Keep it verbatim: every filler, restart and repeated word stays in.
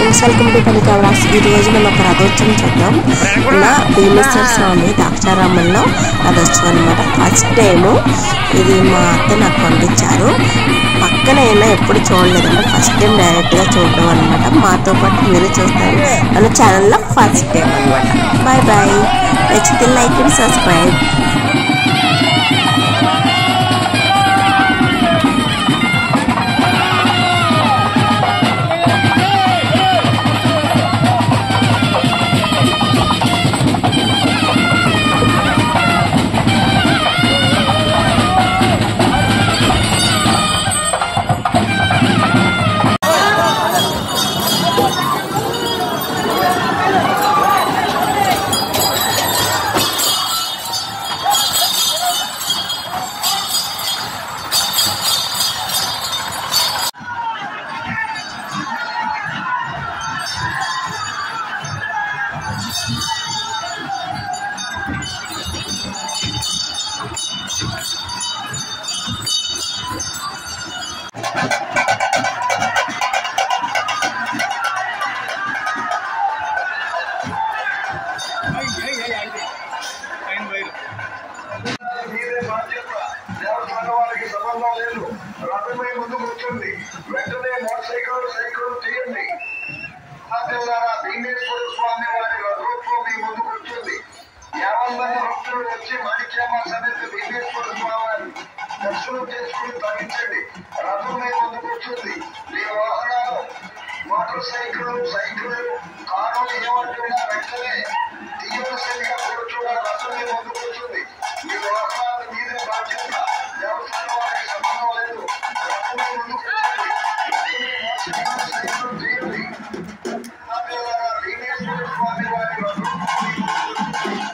Friends, welcome to Panika vlogs. ఈ రోజు మనం ఒక రథోత్సవం చూద్దాం. ఇలా భీమేశ్వర స్వామి ద్రాక్షారామంలో రథోత్సవం అనమాట. ఫస్ట్ టైము ఇది మా అత్త నాకు పంపించారు. పక్కన అయినా ఎప్పుడు చూడలేదంటే ఫస్ట్ టైం డైరెక్ట్గా చూడడం అనమాట. మాతో పాటు మీరు చూస్తారు మన ఛానల్లో ఫస్ట్ టైం అనమాట. Bye bye. నచ్చితే లైక్ అండ్ సబ్స్క్రైబ్. రథమే ముందుకు వచ్చింది. వెంటనే మోటార్ సైకిల్ సైకిల్ తీయండి. భీమేశ్వర స్వామి వారి రథోత్సవం మీ ముందుకు వచ్చింది. యాభై మంది భక్తులు వచ్చి మాణిక్యామ సమేత భీమేశ్వర స్వామి వారి దర్శనం చేసుకుని తగ్గించండి. రథమే ముందుకు వచ్చింది. మీ వాహనాలు మోటార్ సైకిల్ సైకిల్ కారులు ఏమంటున్నా వెంటనే తీయవలసిందిగా కూర్చున్న రథమే ముందుకు వచ్చింది. మీ వాహనాలు మీదే బాధ్యత. వ్యవసాయం వారికి సంబంధం లేదు. రథమే ముందుకు వచ్చింది. సైకిల్ తీయండి. భీమేశ్వర స్వామి వారి రథోత్సవం